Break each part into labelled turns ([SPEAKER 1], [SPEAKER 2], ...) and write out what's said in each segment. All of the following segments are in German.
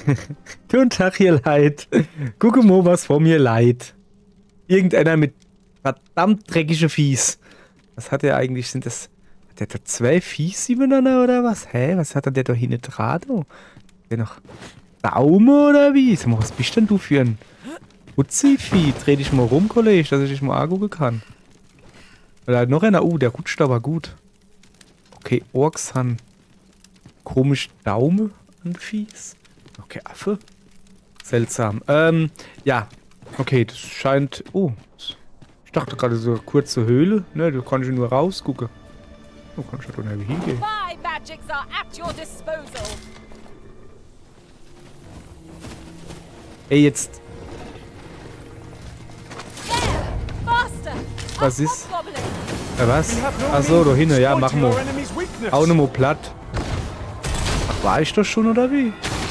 [SPEAKER 1] Guten Tag, ihr Leid. Gucke mal, was vor mir leid. Irgendeiner mit verdammt dreckige Fies. Was hat er eigentlich? Sind das... Hat der da 2 Fies übereinander oder was? Hä? Was hat der da hinten dran? Der noch Daumen oder wie? Sag mal, was bist denn du für ein Putzi-Vieh? Dreh dich mal rum, Kollege, dass ich dich mal angucken kann. Weil halt noch einer... der rutscht aber gut. Okay, Orks haben komisch Daumen an Fies. Okay, Affe. Seltsam. Ja. Okay, das scheint... Oh. Ich dachte gerade so eine kurze Höhle. Ne, da kann ich nur rausgucken. Oh, kann ich da doch nicht hingehen. Ey, jetzt... Was ist? Was? Achso, da hinten. Ja, machen wir. Hau ne mal platt. Ach, war ich doch schon, oder wie?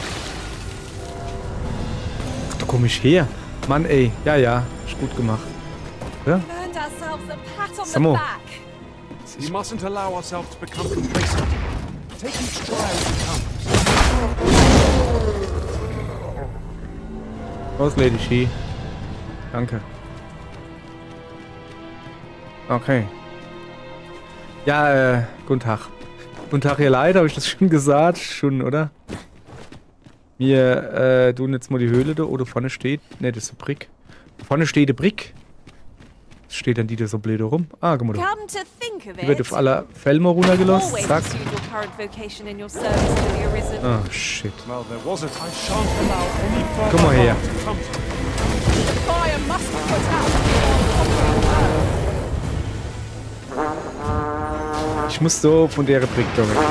[SPEAKER 1] Ach, da komm ich her. Mann, ey. Ja, ja. Ist gut gemacht. Ja? Sag mal.
[SPEAKER 2] We mustn't allow ourselves to become complacent. Take each trial as it comes.
[SPEAKER 1] Los, Lady Shi. Danke. Okay. Ja, guten Tag. Guten Tag, ihr Leid, habe ich das schon gesagt? Schon, oder? Wir tun jetzt mal die Höhle da, oder vorne steht... Ne, das ist eine Brick. Vorne steht eine Brick. Steht dann die da so blöd rum? Ah, guck mal da. Die wird auf aller Fälle mal runtergelassen. Zack. Oh, shit. Komm mal her. Ich muss so von der Brick da weg.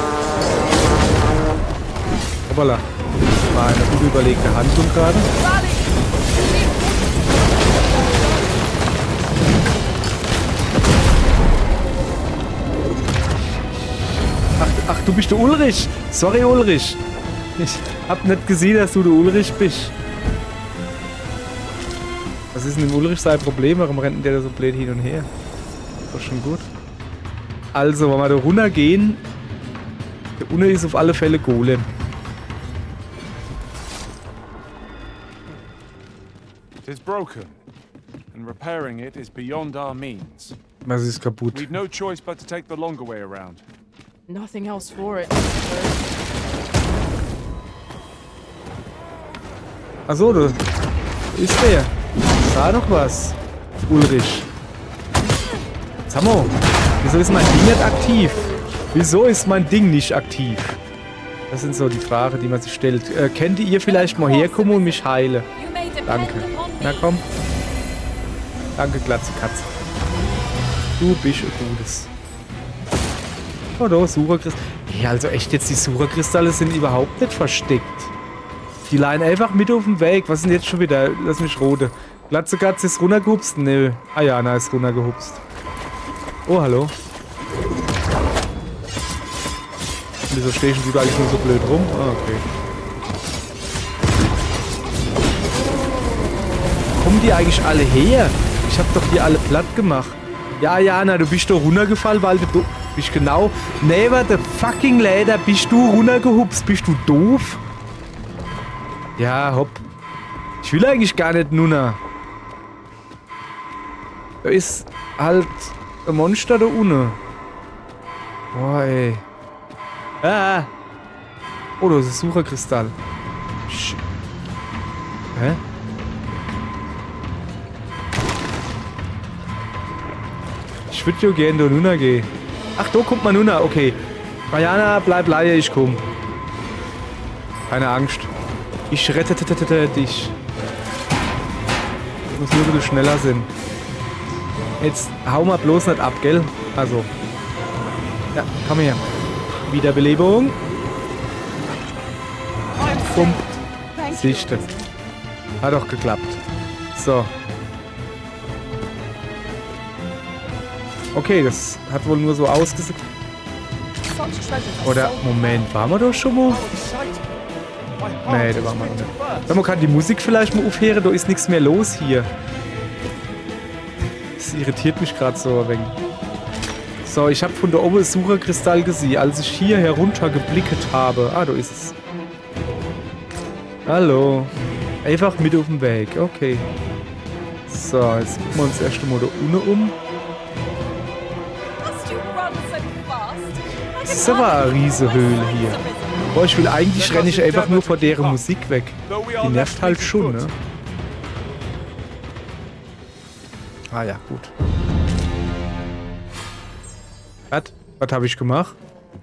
[SPEAKER 1] Hoppala. Das war eine unüberlegte Handlung gerade. Ach, du bist der Ulrich. Sorry, Ulrich. Ich hab nicht gesehen, dass du der Ulrich bist. Was ist denn dem Ulrich sein Problem? Warum rennt der da so blöd hin und her? Ist doch schon gut. Also, wenn wir da runtergehen, der unten ist auf alle Fälle Golem.
[SPEAKER 2] It is broken, and repairing it is beyond our means.
[SPEAKER 1] Was ist kaputt?
[SPEAKER 2] We've no choice but to take the longer way around.
[SPEAKER 3] Nothing else for it.
[SPEAKER 1] Achso, da ist der. Sag doch was, Ulrich. Sag mal, wieso ist mein Ding nicht aktiv? Wieso ist mein Ding nicht aktiv? Das sind so die Fragen, die man sich stellt. Könnt ihr vielleicht mal herkommen und mich heilen? Danke. Na komm. Danke, Glatze Katze. Du bist ein Gutes. Oh, da, Sucherkristalle. Ja, also echt jetzt, die Sucherkristalle sind überhaupt nicht versteckt. Die leihen einfach mit auf dem Weg. Was ist denn jetzt schon wieder? Lass mich rote. Glatze Katze ist runtergehupst? Nö. Ah ja, na, ist runtergehupst. Oh, hallo. Wieso stehen die da eigentlich nur so blöd rum? Ah, okay. Kommen die eigentlich alle her? Ich hab doch die alle platt gemacht. Ja, Jana, du bist doch runtergefallen, weil du bist genau... Never the fucking later bist du runtergehupst. Bist du doof? Ja, hopp. Ich will eigentlich gar nicht Nuna. Da ist halt ein Monster da unten. Boah, ey. Ah! Oh, das ist ein Sucherkristall. Hä? Ich würde ja gerne da Nuna gehen. Ach, da kommt man Nuna, okay. Mariana, bleib leise, ich komm. Keine Angst. Ich rette dich. Ich muss nur ein bisschen schneller sein. Jetzt hau mal bloß nicht ab, gell? Also. Ja, komm her. Wiederbelebung. Pump. Sichte. Hat doch geklappt. So. Okay, das hat wohl nur so ausgesehen. Oder, Moment, waren wir doch schon mal? Nee, da waren wir noch nicht. Sag mal, kann die Musik vielleicht mal aufhören? Da ist nichts mehr los hier. Das irritiert mich gerade so ein wenig. So, ich habe von da oben Sucherkristall gesehen, als ich hier herunter geblickt habe. Ah, da ist es. Hallo. Einfach mit auf dem Weg. Okay. So, jetzt gucken wir uns erst einmal da unten um. Das ist aber eine riesige Höhle hier. Boah, ich will eigentlich renne ich einfach nur vor deren Musik weg. Die nervt halt schon, ne? Ah ja, gut. Was habe ich gemacht?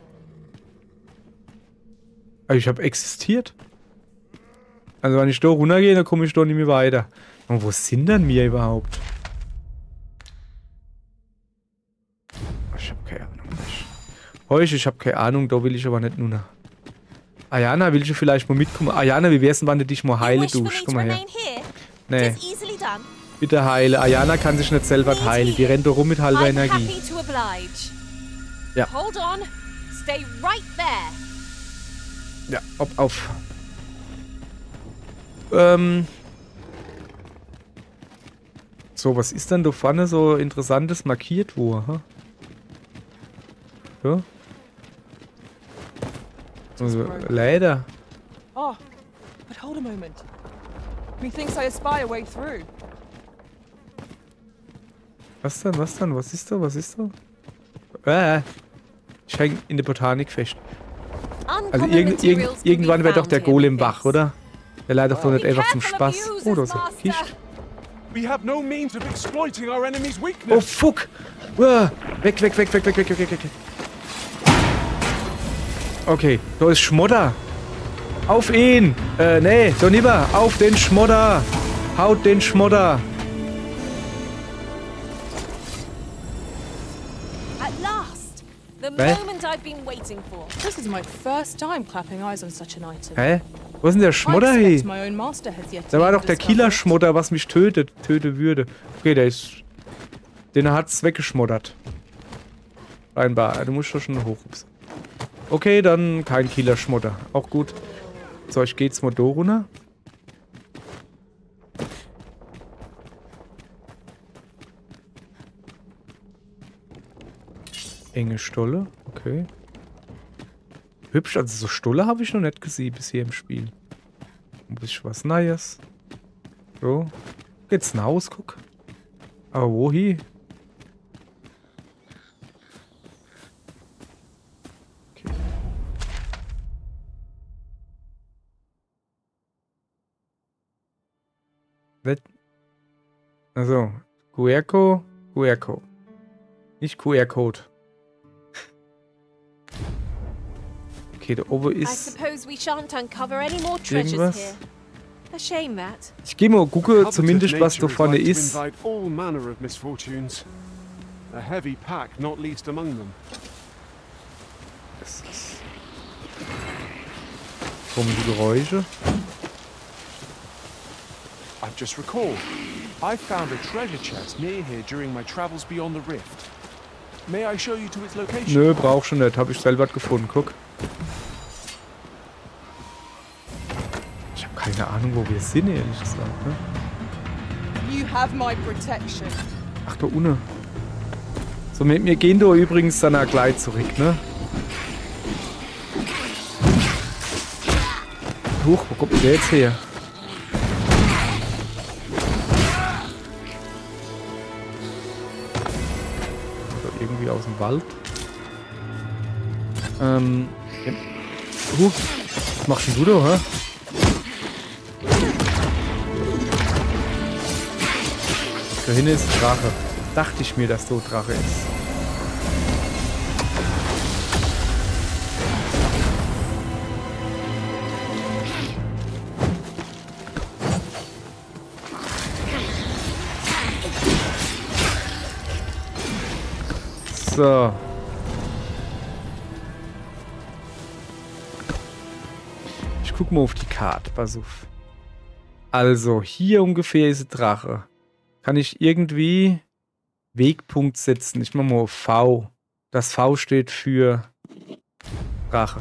[SPEAKER 1] Also ich habe existiert. Also wenn ich da runtergehe, dann komme ich da nicht mehr weiter. Und wo sind denn wir überhaupt? Ich habe keine Ahnung. Ich habe keine Ahnung, da will ich aber nicht nur nach. Ayana, willst du vielleicht mal mitkommen? Ayana, wie wär's denn, wenn du dich mal heile duschst? Komm mal her. Nee. Bitte heile. Ayana kann sich nicht selber heilen. Die rennt da rum mit halber Energie. Ja. Ja, auf. So, was ist denn da vorne so Interessantes markiert wo? Ha? So. Also, leider.
[SPEAKER 3] Oh, but hold a moment. Methinks I espy a way through.
[SPEAKER 1] Was denn? Was ist da? Ich häng in der Botanik fest. Also irgendwann wird doch der Golem wach, oder? Der leidet doch nicht einfach zum Spaß. Oh, da ist er. Kist. Oh, fuck! Weg. Okay, da ist Schmodder. Auf ihn! Nee, da lieber. Auf den Schmodder! Haut den Schmodder!
[SPEAKER 3] This is my first time clapping eyes on such an item.
[SPEAKER 1] Hä? Wo ist denn der Schmodder hier? Da war doch der Killer-Schmodder, was mich töten würde. Okay, den hat's weggeschmoddert. Scheinbar. Du musst doch schon hoch. Okay, dann kein Killer-Schmodder. Auch gut. So, ich geh jetzt mal da runter. Enge Stolle. Okay. Hübsch, also so Stolle habe ich noch nicht gesehen bis hier im Spiel. Ein bisschen was Neues. So. Geht's nach Haus, guck. Aber wohin? Okay. Also, QR-Code. Nicht QR-Code. Okay, da oben ist irgendwas. Ich gehe mal gucken, zumindest was da vorne ist. Das ist komische Geräusche.
[SPEAKER 2] I've just recalled. I found a treasure chest near here during my travels beyond the rift. May I show you to its location?
[SPEAKER 1] Nö, brauch schon nicht. Hab ich selber gefunden. Guck. Ich habe keine Ahnung, wo wir sind, ehrlich gesagt. Ne?
[SPEAKER 3] You have my protection.
[SPEAKER 1] Ach, da unten. So, wir gehen da übrigens dann auch gleich zurück, ne? Huch, wo kommt der jetzt her? Irgendwie aus dem Wald. Ja. Was machst denn du da, hä? Da hinten ist ein Drache. Dachte ich mir, dass da ein Drache ist. So. Ich guck mal auf die Karte, pass auf. Also, hier ungefähr ist ein Drache. Kann ich irgendwie Wegpunkt setzen? Ich mach mal auf V. Das V steht für Drache.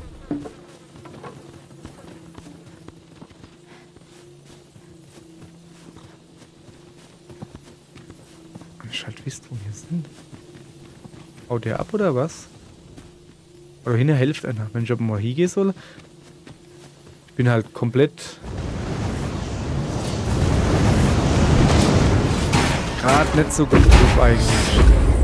[SPEAKER 1] Ich halt wisst, wo wir sind. Haut der ab oder was? Oder hinter hilft einer. Wenn ich aber mal hingehe soll. Ich bin halt komplett... gerade nicht so gut drauf eigentlich.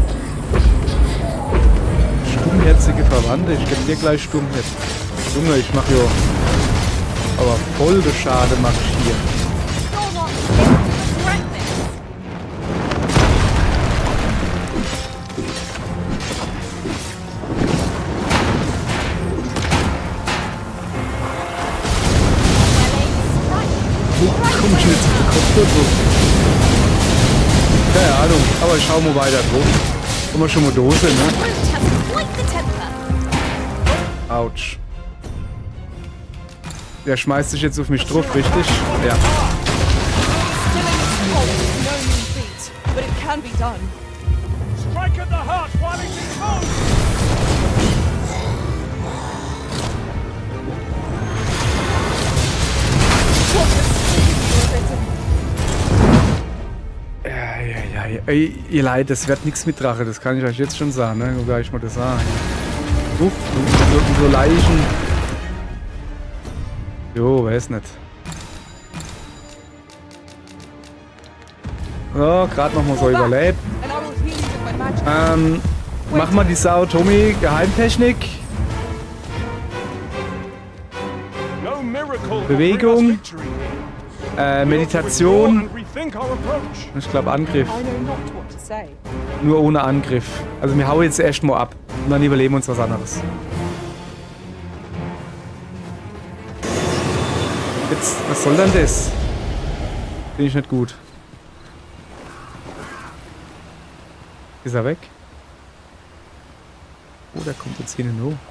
[SPEAKER 1] Stummherzige Verwandte. Ich geb dir gleich Stummherz. Junge, ich mach ja... aber voll der Schade mach ich hier. Komm ich jetzt mit dem Kopf so. Keine Ahnung, aber ich schau mal weiter drauf. Kommen wir schon mal Dose, ne? Autsch. Der schmeißt sich jetzt auf mich drauf, richtig? Ja. Ey, ihr Leid, das wird nichts mit Drache, das kann ich euch jetzt schon sagen, ne? Wobei ich mal das sagen. Uff, so Leichen. Jo, weiß nicht. So, gerade noch mal so überlebt. Mach mal die Sau, Tommy, Geheimtechnik. Bewegung. Meditation. Ich glaube Angriff. Nur ohne Angriff. Also wir hauen jetzt erst mal ab. Und dann überleben uns was anderes. Jetzt, was soll denn das? Finde ich nicht gut. Ist er weg? Oh, der kommt jetzt hin hoch.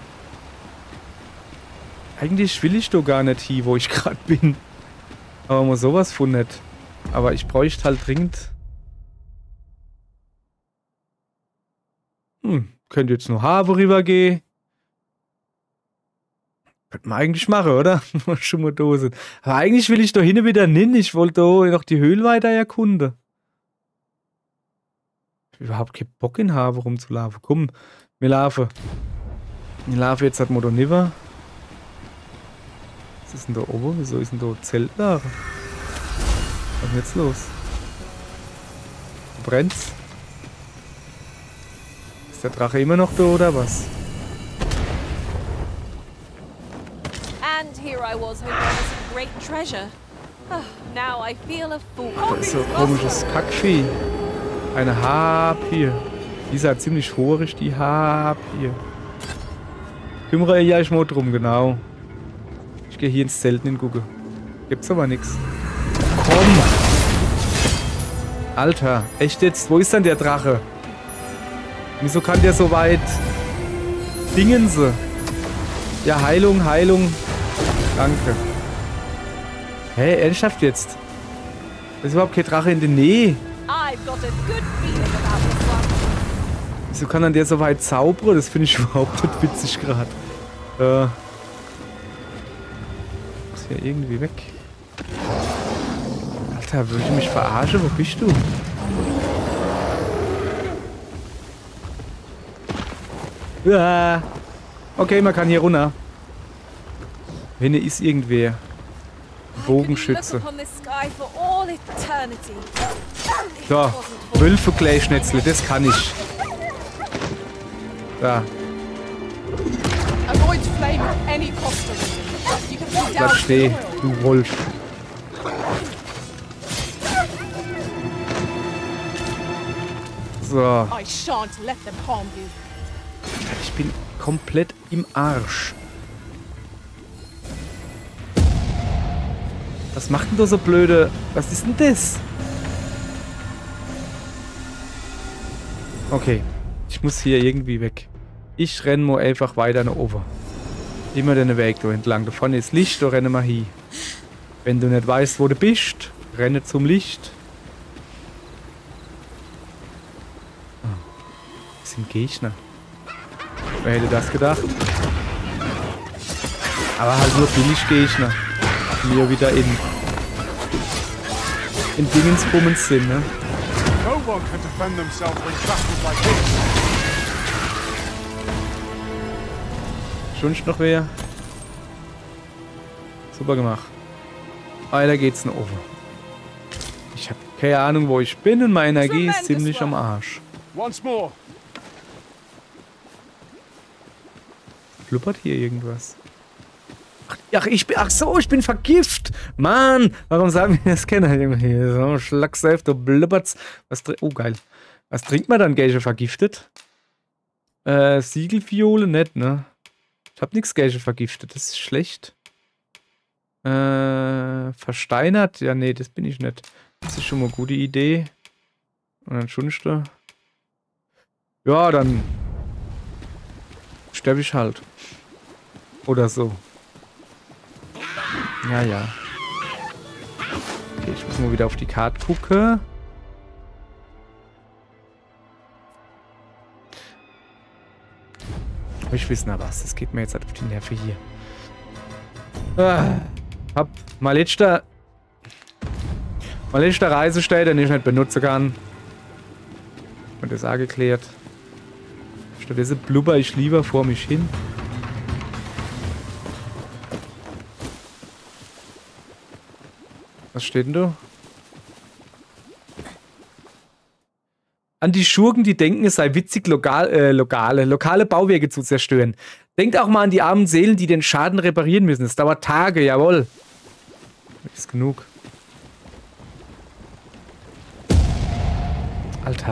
[SPEAKER 1] Eigentlich will ich doch gar nicht hier, wo ich gerade bin. Aber mal sowas von nicht. Aber ich bräuchte halt dringend... könnte jetzt noch Habe rübergehen. Könnte man eigentlich machen, oder? Schon mal da sind. Aber eigentlich will ich da hinten wieder hin. Ich wollte da noch die Höhle weiter erkunden. Ich habe überhaupt keinen Bock in Habe rumzulaufen. Komm, wir laufen. Wir laufen jetzt halt mal da rüber. Was ist denn da oben? Wieso ist denn da Zeltlager? Was ist denn jetzt los? Brennt's? Ist der Drache immer noch da oder was?
[SPEAKER 4] And here I was hoping for some great treasure. Now I feel a fool.
[SPEAKER 1] Das ist so ein komisches Kackvieh. Eine Harpie. Die ist ja ziemlich horisch, die Harpie. Kümmere ja ich mal drum, genau. Ich gehe hier ins Zelt hingucken. Gibt's aber nichts. Komm! Alter, echt jetzt? Wo ist denn der Drache? Wieso kann der so weit dingen sie? Ja, Heilung, Heilung. Danke. Hä, ernsthaft jetzt? Da ist überhaupt kein Drache in der Nähe. Wieso kann dann der so weit zaubern? Das finde ich überhaupt nicht witzig gerade. Ist ja irgendwie weg. Alter, will ich mich verarschen? Wo bist du? Ja. Okay, man kann hier runter. Hinne ist irgendwer. Bogenschütze. So, Wölfe-Kleinschnätzle, das kann ich. Da. Bleib stehen, du Wolf. So. Ich bin komplett im Arsch. Was macht denn da so blöde... Was ist denn das? Okay. Ich muss hier irgendwie weg. Ich renne mal einfach weiter nach oben. Immer den Weg da entlang. Da vorne ist Licht, da renne mal hin. Wenn du nicht weißt, wo du bist, renne zum Licht. Das sind Gegner. Wer hätte das gedacht? Aber halt nur Billig-Gegner. Mir wieder in Dingensbummens sind, ne? Schon noch wer? Super gemacht. Weiter geht's nach oben. Ich habe keine Ahnung, wo ich bin und meine Energie ist ziemlich am Arsch.
[SPEAKER 2] Once more.
[SPEAKER 1] Blubbert hier irgendwas? Ach so, ich bin vergift. Mann, warum sagen wir das kennen? Hier so Schlagseif, du blubbert's. Oh, geil. Was trinkt man dann, Geische vergiftet? Siegelfiole nicht, ne? Ich hab nichts Geische vergiftet, das ist schlecht. Versteinert? Ja, nee, das bin ich nicht. Das ist schon mal eine gute Idee. Und dann schunste. Ja, dann sterbe ich halt. Oder so. Ja, ja. Okay, ich muss mal wieder auf die Karte gucken. Ich weiß nicht was. Das geht mir jetzt halt auf die Nerven hier. Hab mal letzter Reisestelle, den ich nicht benutzen kann. Und das auch geklärt. Stattdessen blubber ich lieber vor mich hin. Was steht denn da? An die Schurken, die denken, es sei witzig, lokale Bauwerke zu zerstören. Denkt auch mal an die armen Seelen, die den Schaden reparieren müssen. Es dauert Tage, jawohl. Ist genug. Alter.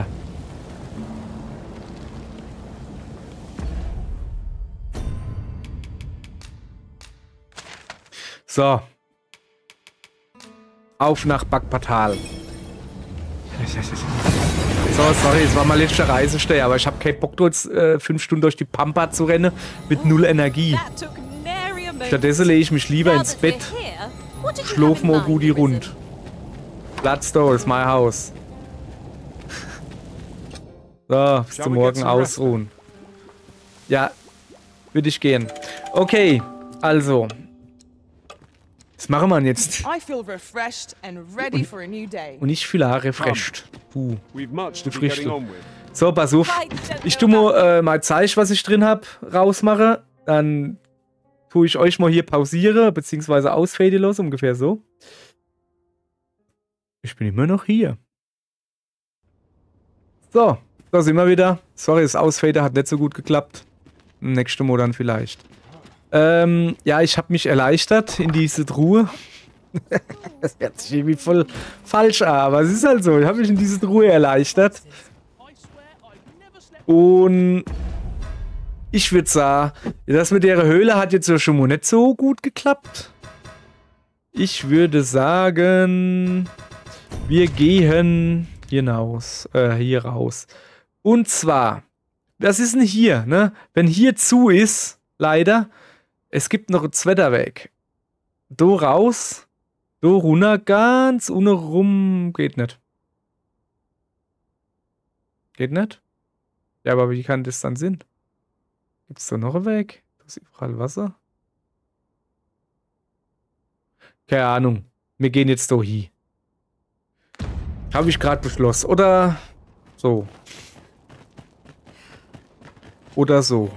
[SPEAKER 1] So. Auf nach Bagpatal. So, sorry, es war mal letzte Reisestelle, aber ich habe keinen Bock, jetzt 5 Stunden durch die Pampa zu rennen mit 0 Energie. Stattdessen lege ich mich lieber ins Bett. Schlaf mal gut die rund. Platz da, ist mein Haus. So, bis zum Morgen ausruhen. Ja, würde ich gehen. Okay, also. Was machen wir jetzt? Und ich fühle auch refreshed. Gefrischt. So, pass auf. Ich tue mal Zeig, was ich drin habe, rausmache. Dann tue ich euch mal hier pausiere, beziehungsweise ausfade los, ungefähr so. Ich bin immer noch hier. So, da sind wir wieder. Sorry, das Ausfade hat nicht so gut geklappt. Nächste Mal dann vielleicht. Ja, ich habe mich erleichtert in diese Truhe. Das hört sich irgendwie voll falsch an, aber es ist halt so. Ich habe mich in diese Truhe erleichtert. Und ich würde sagen, das mit der Höhle hat jetzt ja schon mal nicht so gut geklappt. Ich würde sagen, wir gehen hier raus. Und zwar, was ist denn hier, ne? Wenn hier zu ist, leider, es gibt noch einen zweiten Weg. Da raus, da runter, ganz unten rum, geht nicht. Geht nicht? Ja, aber wie kann das dann sein? Gibt es da noch einen Weg? Da ist überall Wasser. Keine Ahnung. Wir gehen jetzt da hin. Habe ich gerade beschlossen. Oder so. Oder so.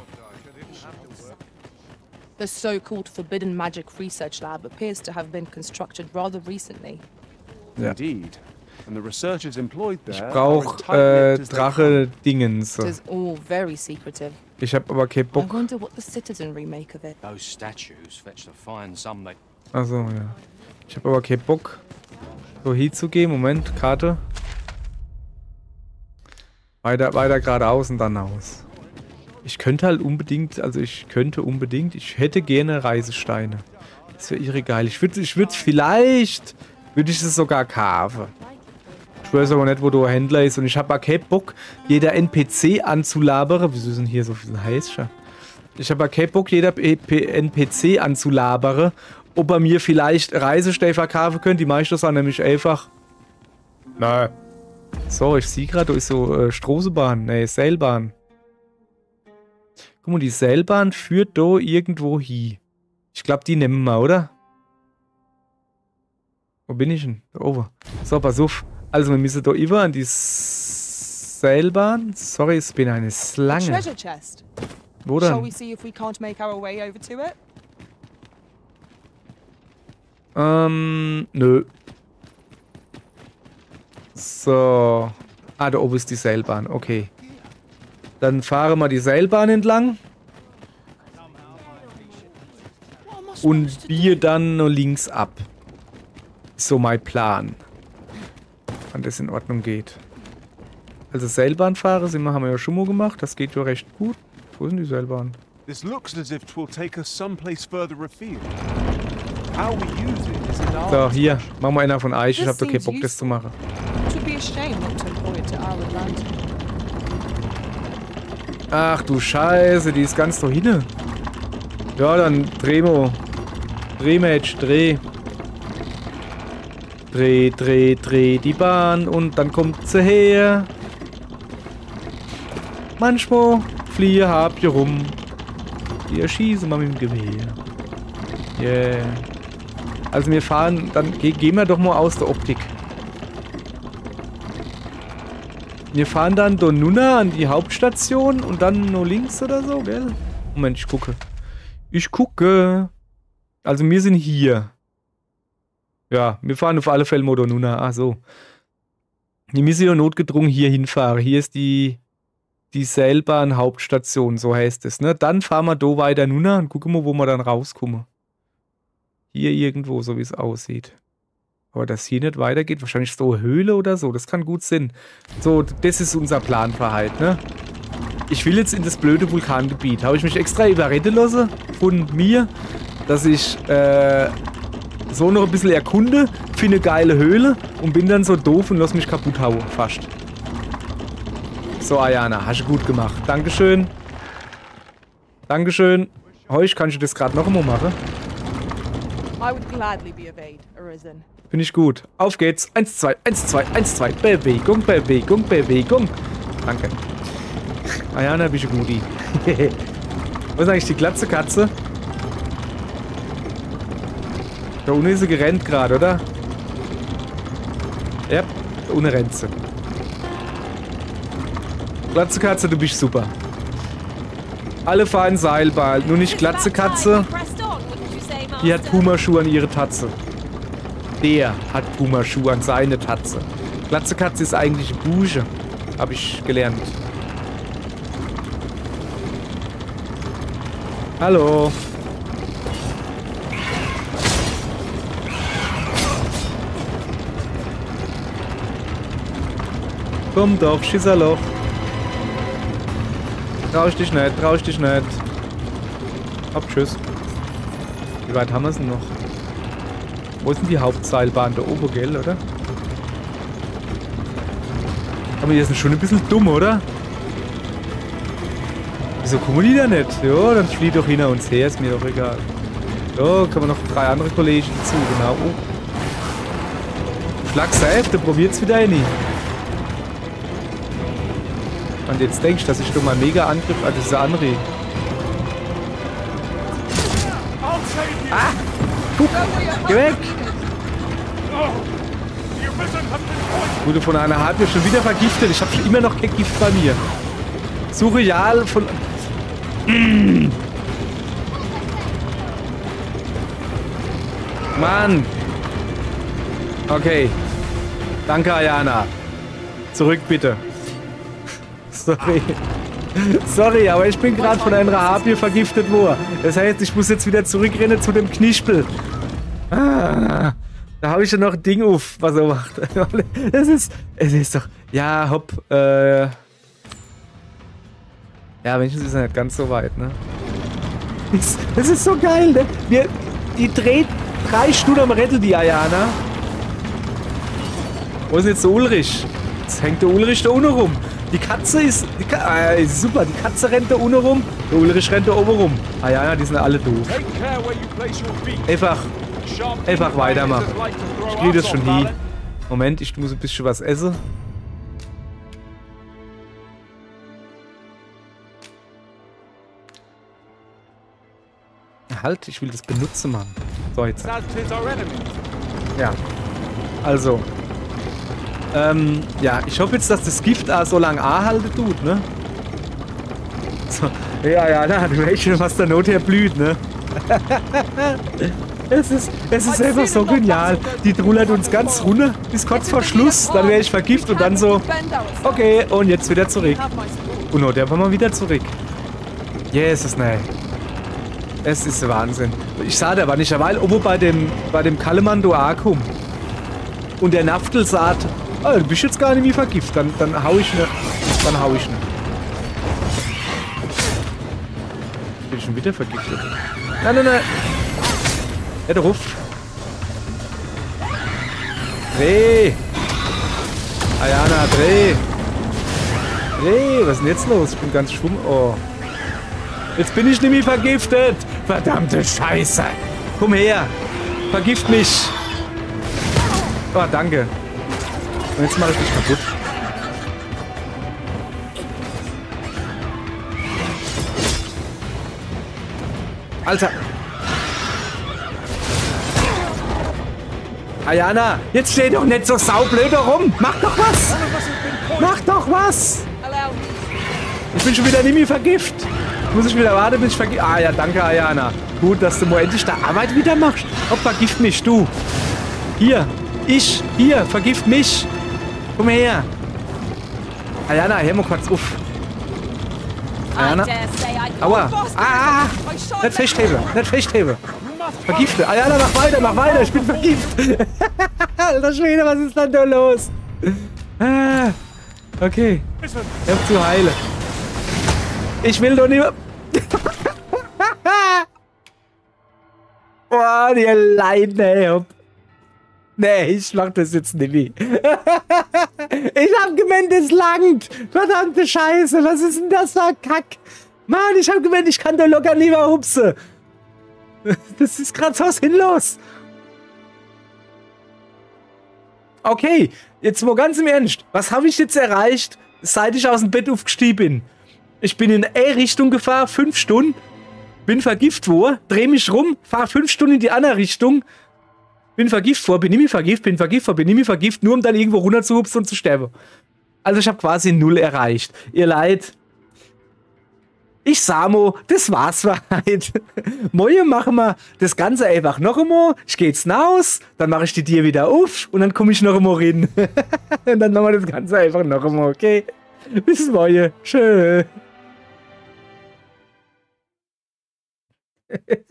[SPEAKER 5] The so-called Forbidden Magic Research Lab appears to have been constructed rather recently.
[SPEAKER 1] Ja.
[SPEAKER 2] Indeed. And the researchers employed there.
[SPEAKER 1] Ich brauche Drache-Dingens.
[SPEAKER 5] It is all very secretive.
[SPEAKER 1] Ich habe aber keinen
[SPEAKER 5] I
[SPEAKER 1] Bock.
[SPEAKER 5] wonder what the citizenry make of it.
[SPEAKER 6] Those statues fetched a fine sum. They
[SPEAKER 1] Achso, ja. Ich habe aber keinen Bock, so hinzugehen. Moment, Karte. Weiter geradeaus und dann aus. Ich könnte halt unbedingt, ich hätte gerne Reisesteine. Das wäre irre geil. Ich würde es sogar kaufen. Ich weiß aber nicht, wo der Händler ist und ich habe auch keinen Bock, jeder NPC anzulabern. Wieso ist denn hier so viel heißer? Ich habe auch keinen Bock, jeder NPC anzulabern, ob er mir vielleicht Reisesteine verkaufen könnte. Die meisten sind nämlich einfach... Nein. So, ich sehe gerade, da ist so Straßenbahn, ne, Seilbahn. Guck mal, die Seilbahn führt da irgendwo hin. Ich glaube, die nehmen wir, oder? Wo bin ich denn? Da oben. So, pass auf. Also, wir müssen da über an die Seilbahn. Sorry, ich bin eine Schlange.
[SPEAKER 3] Treasure chest.
[SPEAKER 1] Wo
[SPEAKER 3] Shall
[SPEAKER 1] denn?
[SPEAKER 3] we see if we can't make our way over to it?
[SPEAKER 1] Nö. So. Ah, da oben ist die Seilbahn. Okay. Dann fahren wir die Seilbahn entlang. Und biege dann noch links ab. So mein Plan. Wenn das in Ordnung geht. Also Seilbahn fahren haben wir ja schon mal gemacht. Das geht ja recht gut. Wo ist denn die Seilbahn?
[SPEAKER 2] This looks as if it will take us someplace further afield. How we use it is in our
[SPEAKER 1] So, hier. Machen wir einer von Eich. Ich hab doch keinen Bock, das zu machen.
[SPEAKER 5] It would be a shame not to employ it to our advantage.
[SPEAKER 1] Ach du Scheiße, die ist ganz da hinten. Ja, dann dreh mal. Drehmatch, dreh. Dreh die Bahn und dann kommt sie her. Manchmal fliehe hab hier rum. Die erschießen mal mit dem Gewehr. Yeah. Also wir fahren, dann gehen wir doch mal aus der Optik. Wir fahren dann Donuna an die Hauptstation und dann nur links oder so, gell? Moment, ich gucke. Ich gucke. Also wir sind hier. Ja, wir fahren auf alle Fälle Donuna. Ach so. Wir müssen ja notgedrungen hier hinfahren. Hier ist die Seilbahn Hauptstation, so heißt es, ne? Dann fahren wir da weiter Nuna und gucken mal, wo wir dann rauskommen. Hier irgendwo, so wie es aussieht. Aber dass hier nicht weitergeht, wahrscheinlich so eine Höhle oder so, das kann gut sein. So, das ist unser Plan für heute, ne? Ich will jetzt in das blöde Vulkangebiet. Habe ich mich extra überreden lassen von mir, dass ich so noch ein bisschen erkunde, finde eine geile Höhle und bin dann so doof und lass mich kaputt hauen, fast. So, Ayana, hast du gut gemacht. Dankeschön. Dankeschön. Heuch, kannst du das gerade noch einmal machen?
[SPEAKER 3] I would gladly be obeyed, Arisen.
[SPEAKER 1] Finde ich gut. Auf geht's. 1, 2, 1, 2, 1, 2. Bewegung, Bewegung, Bewegung. Danke. Ayana, bist du guti. Wo ist eigentlich die glatze Katze? Da unten ist sie gerannt gerade, oder? Ja, da unten rennt sie. Glatze Katze, du bist super. Alle fahren Seilbahn, nur nicht Glatze Katze. Die hat Pumaschuhe an ihre Tatze. Der hat Pumaschuhe an seine Tatze. Glatze Katze ist eigentlich Busche. Habe ich gelernt. Hallo. Komm doch, Schisserloch. Trau ich dich nicht, trau ich dich nicht. Hopp, tschüss. Wie weit haben wir es denn noch? Wo ist denn die Hauptseilbahn? Da oben, gell, oder? Aber die sind schon ein bisschen dumm, oder? Wieso kommen die da nicht? Ja, dann flieh doch hinter uns her, ist mir doch egal. So, können wir noch 3 andere Kollegen dazu, genau. Oh. Schlag safe, der probiert's wieder nie. Und jetzt denkst du, dass ich doch mal mega Angriff an diese andere. Ah! Guck! Geh weg! Wurde von einer Harpie schon wieder vergiftet. Ich habe schon immer noch kein Gift bei mir. Surreal von... Mann! Okay. Danke, Ayana. Zurück, bitte. Sorry. Sorry, aber ich bin gerade von einer Harpie vergiftet worden. Das heißt, ich muss jetzt wieder zurückrennen zu dem Knispel. Ah, da habe ich ja noch ein Ding auf, was er macht. Es ist doch... Ja, hopp. Ja, wenigstens ist er nicht ganz so weit, ne? Das ist so geil, ne? Die dreht 3 Stunden am Rädel, die Ayana. Wo ist denn jetzt der Ulrich? Jetzt hängt der Ulrich da unten rum. Die Katze ist... ist super, die Katze rennt da unten rum, der Ulrich rennt da oben rum. Ayana, die sind alle doof. Einfach weitermachen. Ich kriege das schon hin. Moment, ich muss ein bisschen was essen. Halt, ich will das benutzen, Mann. So, jetzt. Ja. Also. Ja, ich hoffe jetzt, dass das Gift so lange anhalten tut, ne? So. Ja, na, du weißt schon, was der Not her blüht, ne? Es ist einfach so genial. Die trullert uns ganz runter bis kurz vor Schluss. Dann wäre ich vergiftet und dann so, okay, und jetzt wieder zurück. Und oh, der war mal wieder zurück. Jesus, nein. Es ist Wahnsinn. Ich sah, der war nicht eine Weile, obwohl bei dem Kallemann do Arkum. Und der Naftel sagt, oh, du bist jetzt gar nicht mehr vergiftet. Dann hau ich ne. Dann hau ich ne. Bin ich schon wieder vergiftet. Nein, nein, nein. Ja, der Ruf. Dreh. Ayana, dreh. Dreh. Was ist denn jetzt los? Ich bin ganz schwumm. Oh. Jetzt bin ich nicht mehr vergiftet. Verdammte Scheiße. Komm her. Vergift mich. Oh, danke. Und jetzt mache ich dich kaputt. Alter. Ayana, jetzt steh doch nicht so saublöd rum. Mach doch was. Mach doch was. Ich bin schon wieder nicht mehr vergiftet. Muss ich wieder warten, bis ich vergift. Ah ja, danke, Ayana. Gut, dass du mal endlich da Arbeit wieder machst. Hopp, vergift mich, du. Hier. Hier, vergift mich. Komm her. Ayana, hör mal kurz auf. Ayana. Aua. Ah, nicht festhebe, nicht festhebe. Vergifte. Ayana, mach weiter, ich bin vergiftet. Alter Schwede, was ist denn da los? Ah, okay. Hör auf zu heilen. Ich will doch nicht... Boah, die Leine. Nee, ich mach das jetzt nicht mehr. Ich hab gemeint, es langt. Verdammte Scheiße, was ist denn das für ein Kack? Mann, ich hab gemeint, ich kann da locker lieber hupse. Das ist gerade so sinnlos. Okay, jetzt mal ganz im Ernst. Was habe ich jetzt erreicht, seit ich aus dem Bett aufgestiegen bin? Ich bin in E-Richtung gefahren, 5 Stunden. Bin vergiftet worden, dreh mich rum, fahr 5 Stunden in die andere Richtung. Bin vergiftet worden, bin nicht mehr vergiftet, bin vergiftet worden, bin nicht mehr vergiftet, nur um dann irgendwo runter zu hupsen und zu sterben. Also ich habe quasi 0 erreicht. Ihr Leid. Ich Samo, das war's für heute. Morgen machen wir das Ganze einfach noch einmal. Ich geh jetzt raus, dann mache ich die Tür wieder auf und dann komme ich noch einmal rein. Und dann machen wir das Ganze einfach noch einmal, okay? Bis morgen. Tschö.